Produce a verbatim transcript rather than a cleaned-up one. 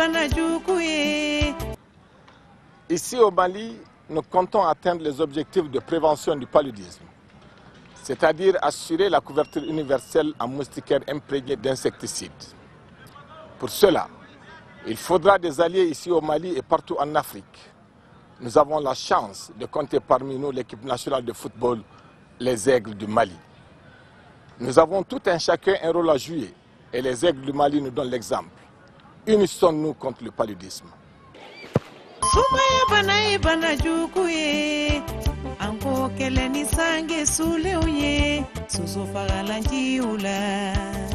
Ici au Mali, nous comptons atteindre les objectifs de prévention du paludisme, c'est-à-dire assurer la couverture universelle en moustiquaires imprégnés d'insecticides. Pour cela, il faudra des alliés ici au Mali et partout en Afrique. Nous avons la chance de compter parmi nous l'équipe nationale de football, les Aigles du Mali. Nous avons tout un chacun un rôle à jouer et les Aigles du Mali nous donnent l'exemple. Unissons-nous contre le paludisme. Anko keleni sange sule uye suso fagalanji ula.